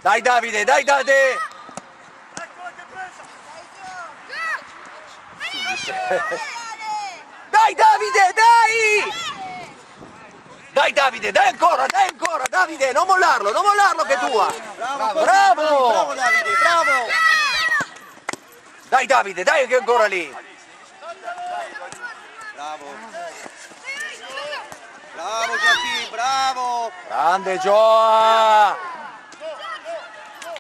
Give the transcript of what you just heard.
Dai Davide, dai Davide! Dai Davide, dai! Dai Davide, dai ancora, Davide, non mollarlo che è tua! Bravo! Bravo! Bravo Davide, bravo! Dai Davide, dai che è ancora lì! Bravo! Bravo Giacchi, bravo! Grande Gioa!